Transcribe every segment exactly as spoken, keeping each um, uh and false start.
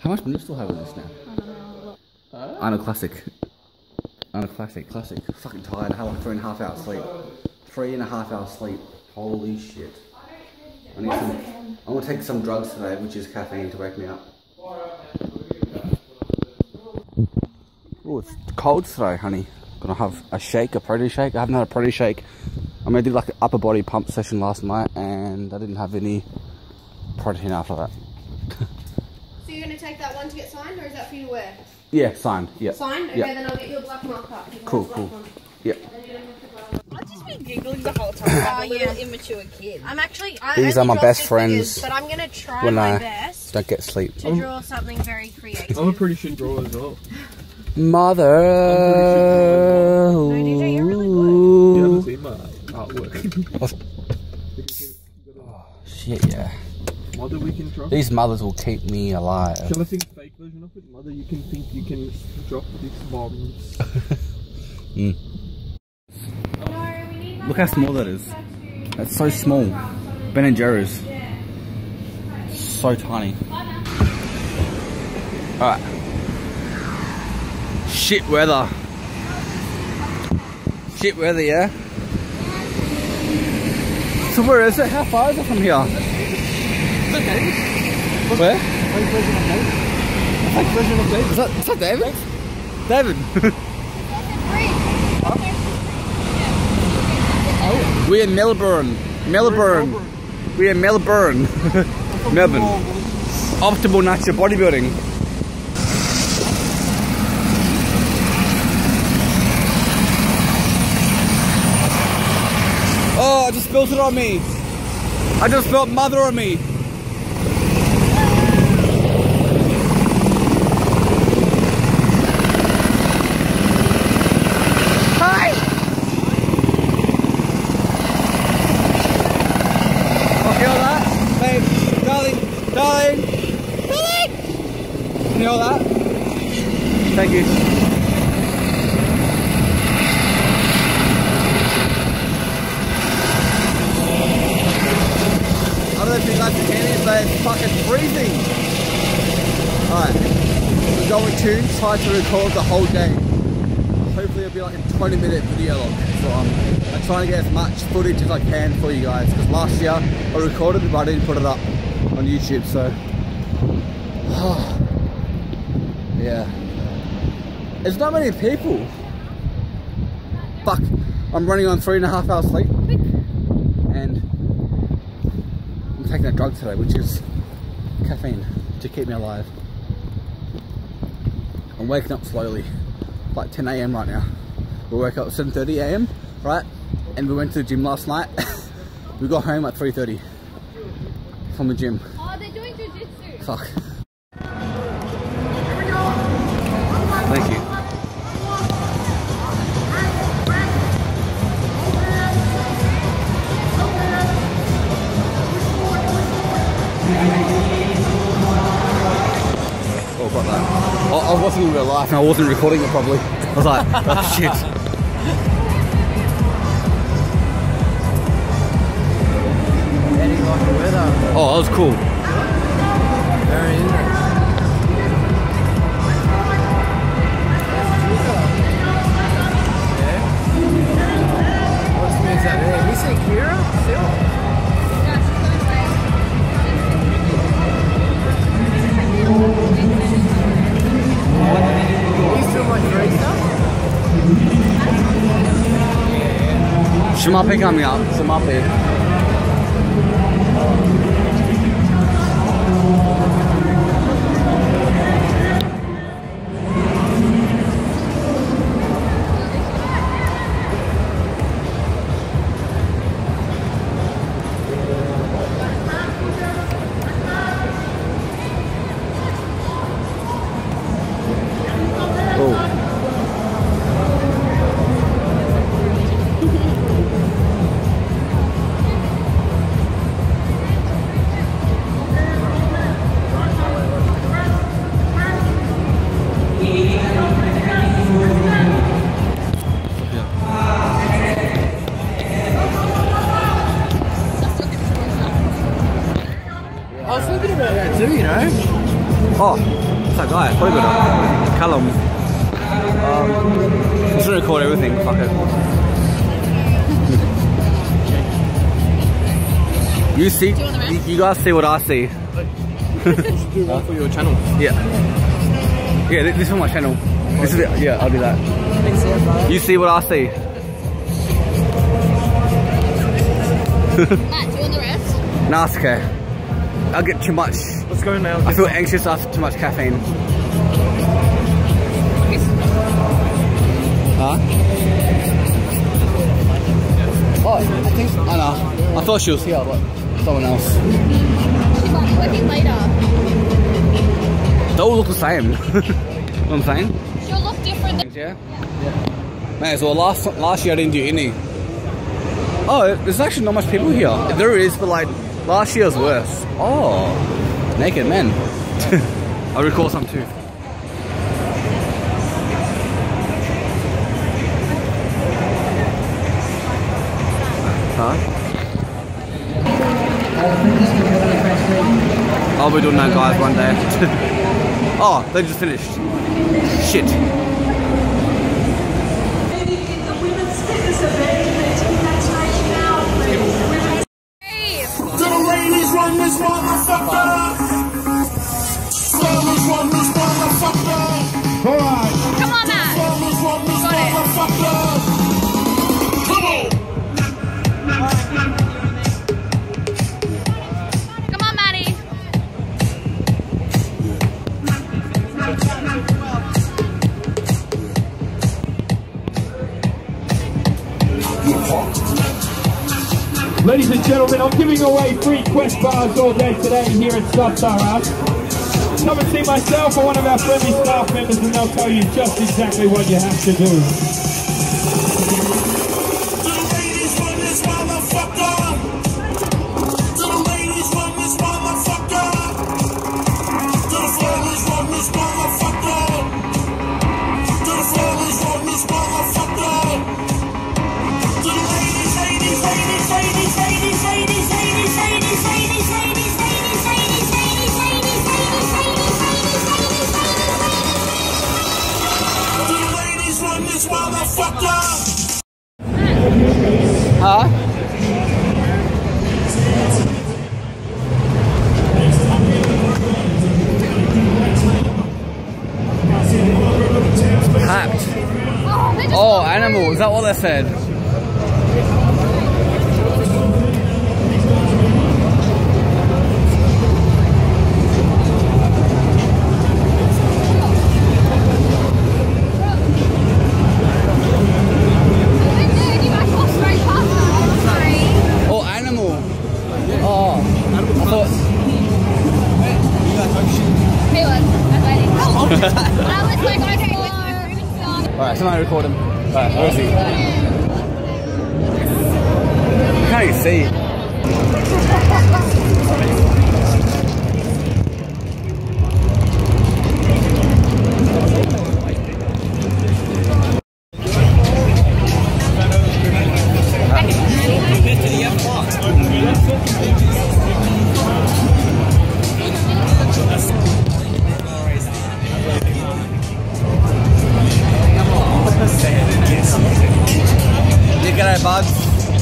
How much minutes do I have in this now? I don't know. Uh, Arnold Classic. Arnold Classic, classic. Fucking tired. I had like three and a half hours sleep. Three and a half hours sleep. Holy shit. I need some, I'm gonna take some drugs today, which is caffeine to wake me up. Oh, it's cold today, honey. Gonna have a shake, a protein shake. I haven't had a protein shake. I mean, I did like an upper body pump session last night, and I didn't have any protein after that. So you're going to take that one to get signed, or is that for you to wear? Yeah, signed. Yeah. Signed? Okay, yeah. then I'll get you a black marker. Cool, cool. Yeah. I've just been giggling the whole time. I'm a little immature kid. I'm actually. I These are my best friends. Figures, but I'm going to try when my I best don't get sleep. to draw something very creative. I'm a pretty shit drawer as well. Mother. No, D J, you're really good. You haven't seen my artwork. Oh, shit, yeah. Mother, we can drop. These mothers will keep me alive. Shall I think fake version of it? Mother, you can think you can drop these bombs. mm. Look how small that is. That's so small. Ben and Jerry's. So tiny. Alright. Shit weather. Shit weather, yeah? So where is it? How far is it from here? Is that David? Where? Fake version of David. Fake version of David. Is that, is that David? David. Oh. We're in Melbourne. Melbourne. We're in Melbourne. Melbourne. Optimal natural bodybuilding. Oh, I just spilled it on me. I just spilled mother on me. Hi. Oh, feel that? Babe, darling, darling, darling. Can you hear that? Thank you. I don't know if you guys can hear me, but it's fucking freezing. Alright, we're going to try to record the whole day. Hopefully it'll be like a twenty minute video log. So um, I'm trying to get as much footage as I can for you guys. Because last year I recorded it, but I didn't put it up on YouTube. So, yeah. There's not many people. Fuck, I'm running on three and a half hours sleep. And I'm taking a drug today, which is caffeine to keep me alive. I'm waking up slowly, like ten A M right now. We woke up at seven thirty A M, right? And we went to the gym last night. We got home at three thirty from the gym. Oh, they're doing jiu-jitsu. Fuck. Thank you. Oh, got that. I, I wasn't in real life and I wasn't recording it properly. I was like, oh shit. How do you like the weather? Oh, that was cool. Very interesting. Yeah? What's the news out there? Have you seen Kira still? He's still much great stuff? Shumapi coming up. Shumapi. Oh, it's that guy. Probably got it. Callum. Um, I'm just gonna record everything. Fuck it. You see, you, you guys see what I see. Do one for your channel. Yeah. Yeah, this, this is my channel. This is it. Yeah, I'll do that. You see what I see. Matt, do you want the rest? Nah, it's okay. I'll get too much. Let's go now. I feel anxious after too much caffeine. Huh? Oh, I think. I know. I thought she was here, but someone else. She might be working later. They all look the same. You know what I'm saying? She'll look different than... Yeah? Yeah. Man, so last, last year I didn't do any. Oh, there's actually not much people here. There is, but like, last year was worse. Oh, naked men. I'll record some too. Huh? I'll be doing that, guys, one day. Oh, they just finished. Shit. Run this motherfucker! Fellas run this motherfucker! Alright! Come on, Matt! Fellas run this Got it. motherfucker! Come on! Come on, Maddie! Ladies and gentlemen, I'm giving away free Quest bars all day today here at Sub-Sahara. Come and see myself or one of our friendly staff members and they'll tell you just exactly what you have to do. To the ladies run this motherfucker! To the ladies run this motherfucker! To the fellas run this motherfucker! To the fellas run this motherfucker! To the ladies, ladies, ladies, ladies, ladies, ladies, ladies, ladies, ladies, ladies, ladies, ladies, ladies, ladies, ladies, ladies, ladies, to the ladies run this motherfucker! Huh? Packed. Oh, animal. Is that what they said? Oh, animal. Oh, I thought. Hey, look, that's waiting. I was like, okay, let's Alright, somebody record him. Alright, where is he? I can't even see. You get it, bugs.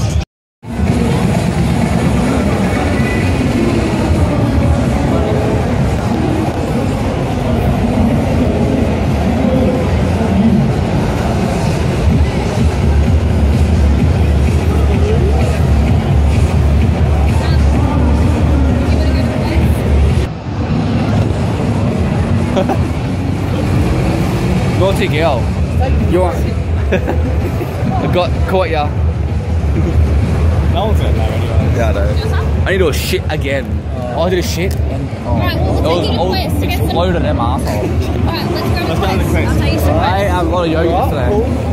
Naughty girl. You want? I got caught ya. No one's gonna know anyway. Yeah, I know. I need to do a shit again. Oh, I did a shit and oh, Right, well, it we'll was take you to all Quest to get some- exploded them asshole. Alright, let's go to Let's go to the Quest. Quest. I'll tell you some I Quest. have a lot of yogurt today.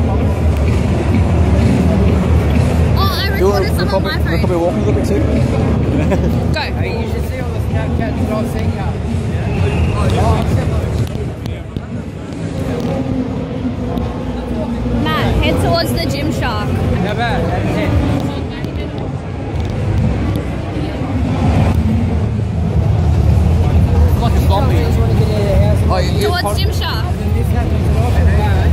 Oh, I You recorded want to some on probably, my we'll phone. probably walk a little bit too? Go. Hey, you should see all the Snapchats that I've seen ya. Matt, head towards the gym shark. How bad? That's it. Like a zombie. Oh, yeah, yeah. Towards Gym Shaft. And then this happens and off the back.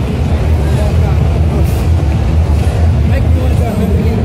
Make me want to go home again.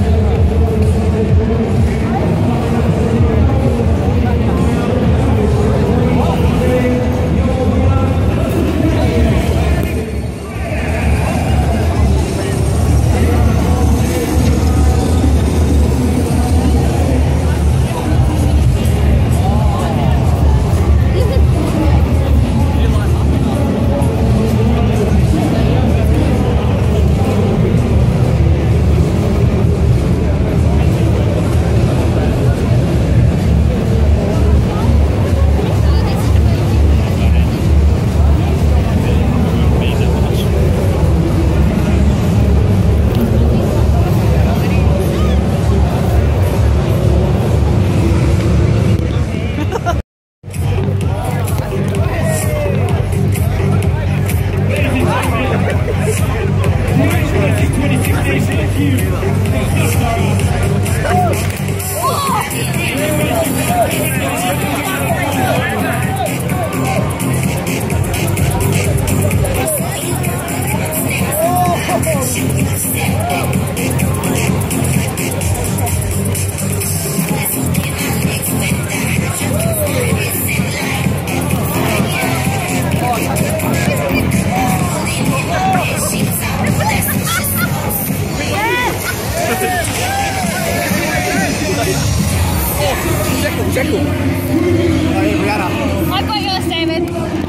I've got yours, David.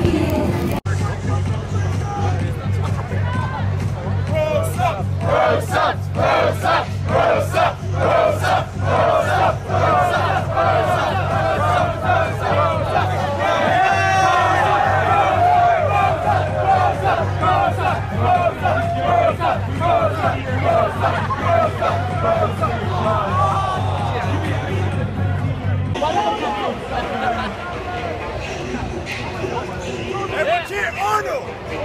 Everyone cheer Arnold!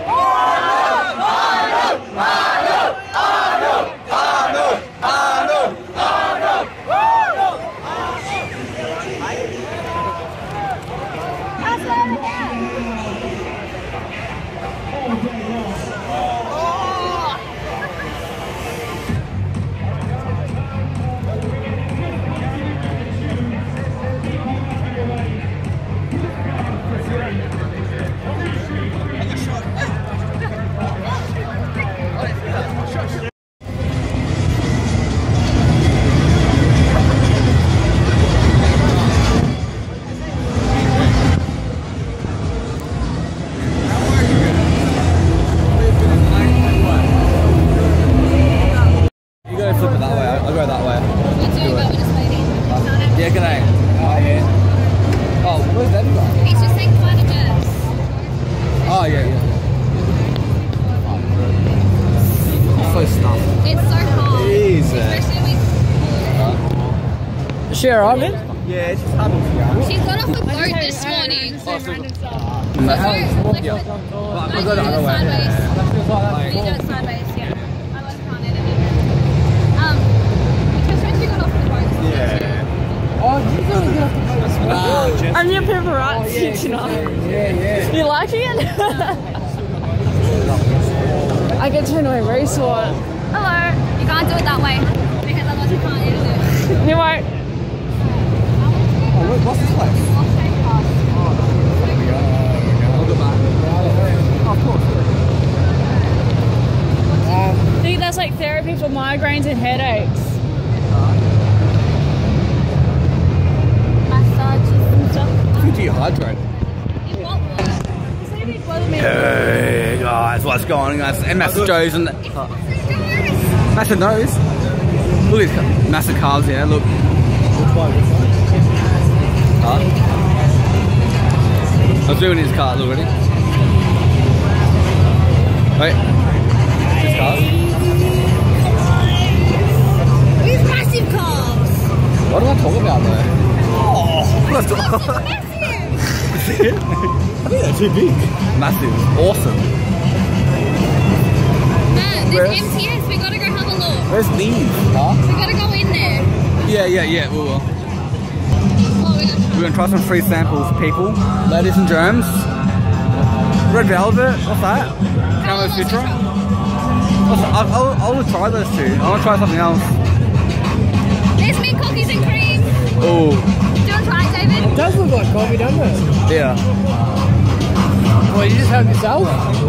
Oh, yeah, yeah. So stuffed. It's so hard. Easy. Especially with... Is she alright, man? Yeah, she's having to She got off the boat this morning. So go, like, Yeah. like, I'll like, go the other way. sideways. Like, You do it sideways, yeah. I like can't edit it. Um, because when she got off the boat this morning, yeah. Oh, did you really get off the boat? Wow, Jess. I'm your paparazzi tonight. Yeah, yeah. You liking it? I get turned away very sore. hello. You can't do it that way because otherwise you can't edit it. You won't. Oh, wait, what's this place? I'll go back. Oh, of course. I think that's like therapy for migraines and headaches. Massages and stuff. Too dehydrated. In what water? Hey guys, what's going on? And Master Joe's and uh, Master Nose. Look at these massive cars here. Look. Which one? Which one? Huh? I was doing his car. Look, ready? Wait. His car. These massive cars. What do I talk about though? Oh, let's talk. Massive. I think they're too big. Massive. Awesome. Man, Where's- this M T S, we gotta go have a look. Where's these? Huh? We gotta go in there. Yeah, yeah, yeah, we will. Oh, we gotta We're gonna try some free samples, people. Ladies and germs. Red Velvet, what's that? Camo Citra? What's that? I'll, I'll, I'll try those two. I want to try something else. There's me cookies and cream. Oh. Do you want to try it, David? It does look like coffee, doesn't it? Yeah. Well, you just have yourself?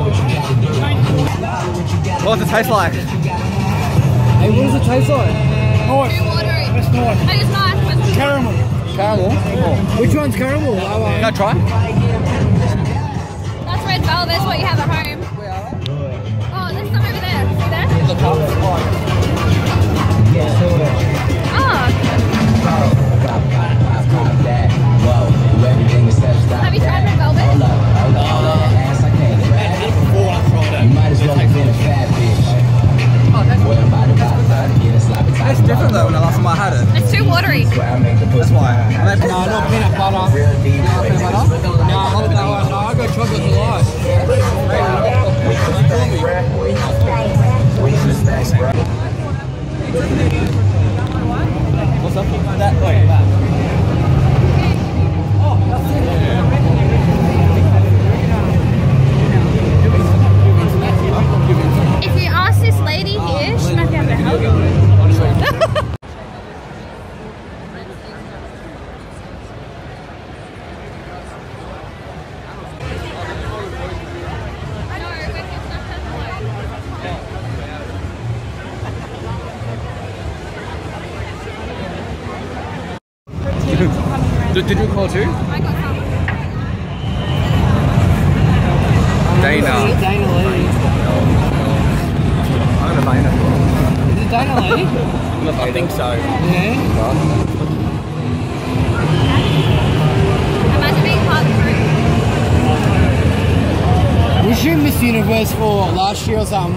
What does it taste like? Hey, what does it taste like? Too watery. It's nice. But it's nice. It's Caramel. Caramel? Oh. Which one's caramel? Oh, Can I try? That's red velvet. It's what you have at home. Oh, there's some over there. See there? The cup. Oh. Have you tried red velvet? It's different though when the last time I had it. It's too watery. That's why. No, not peanut butter. No, peanut butter? No, no, no, no, I got chocolate delight. What's up? That, wait, that. If you ask this lady here, she might be able to help you. Did, did you call too? I got some. Dana. Dana Lee. I'm gonna buy it. Is it Dana Lee? I think so. Yeah. Imagine being part of the group. Was you Miss Universe for last year or something?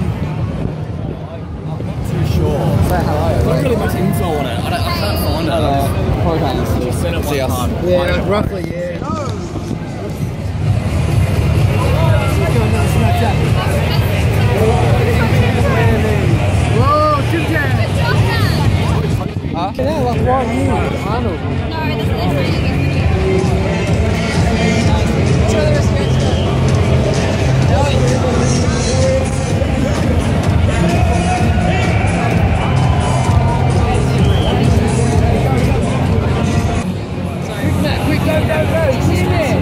Not really much info on it. I, don't, I can't find it. Probably can't see it. See us. Yeah, roughly, yeah. Whoa, Jim Jam! Huh? Yeah, like right here, Arnold. No, this is Quick, go, go, go! It's this man!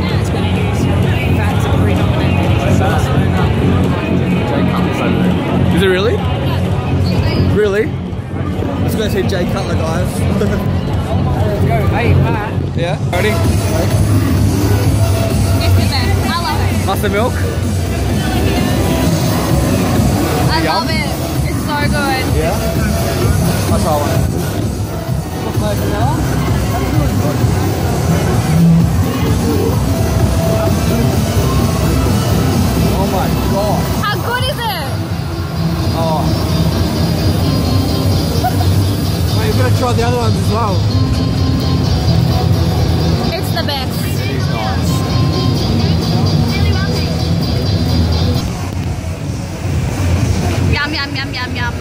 Is it really? Really? Let's go see Jay Cutler, guys. Let's go. Hey, Matt. Yeah? Ready? It's the best. I love it. Mustard milk? I love it. It's so good. Yeah? I'll try one. Oh my god. How good is it? Oh. Wait, you've got to try the other ones as well. It's the best. It's nice. Yum, yum, yum, yum, yum.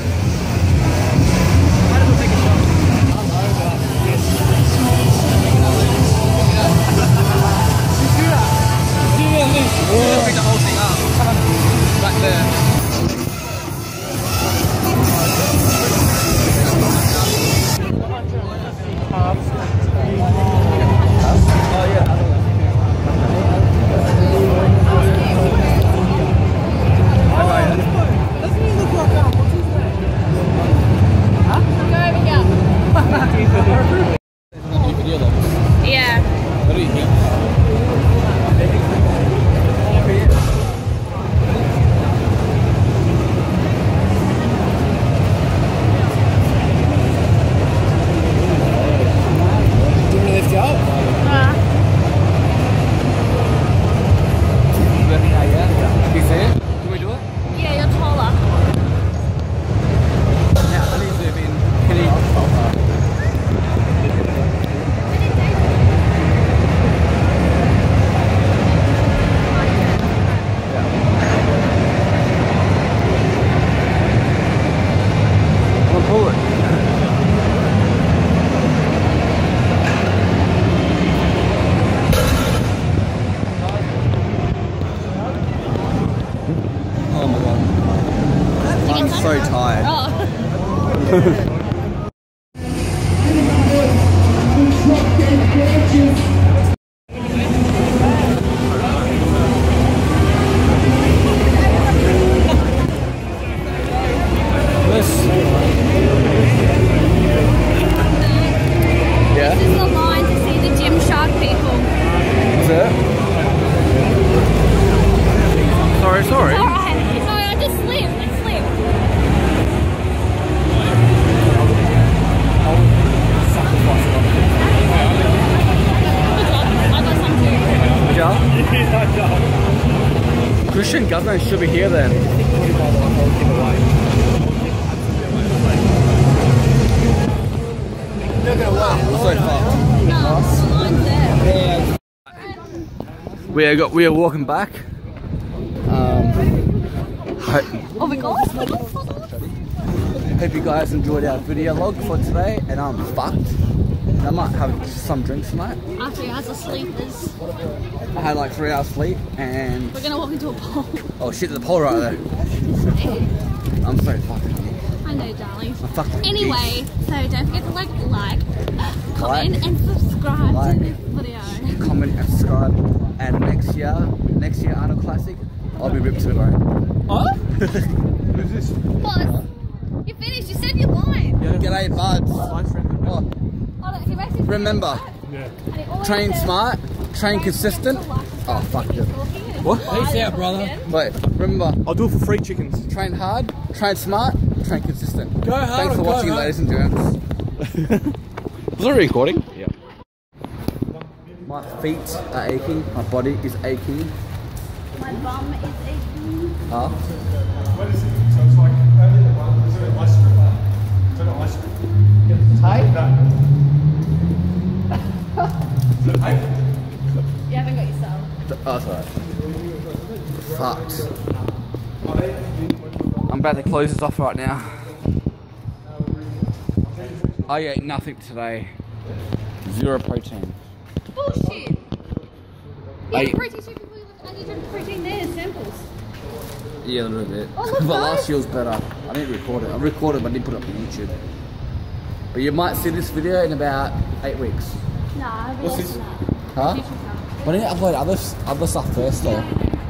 Pick the whole thing up. Back there. so tired. Oh. Yeah? This is the line to see the Gymshark people. Is it? Sorry, sorry. Alright, sorry, I just slipped. I slipped. I got some too. Yeah? Christian government should be here then. So far. No, the line's there. We are, got, we are walking back. Um, hope, Oh my god, oh my god, oh my god. hope you guys enjoyed our video log for today, and I'm fucked. I might have some drinks tonight. After hours of sleepers, I had like three hours sleep, and we're gonna walk into a pole. oh shit, there's a pole right there. I'm so fucked. I know, darling. I'm fucked. Anyway, so don't forget to like, like, comment, Like, and subscribe like, to this video. Comment and subscribe. And next year, next year Arnold Classic, I'll be ripped to the bone. Oh? Who's this? Boss, you finished. You said your line. G'day, buds. Oh, Oh, look, he makes it remember, Yeah. And he always train says, smart, train consistent. Oh, fuck it. What? Peace out, brother. Wait, remember, I'll do it for free chickens. train hard, train smart, train consistent. Go hard Thanks for or go watching, home. ladies and gents. Was it recording? Yeah. My feet are aching, my body is aching. My bum is aching. Huh? What is it? So it's like only the one. Is it an ice cream? Is it an ice cream? Hey? No. Is it hey? You haven't got yourself. Oh, sorry. Fucked. I'm about to close this off right now. I ate nothing today. Zero protein. Bullshit. I- Yeah, protein shake people and you drink protein there, samples. Yeah, a little bit. Oh, look, but guys. last year was better. I didn't record it. I recorded, but I didn't put it up on YouTube. But you might see this video in about eight weeks. Nah, I'll be What's less this? than that. Huh? You should come. But I need to upload other, other stuff first though.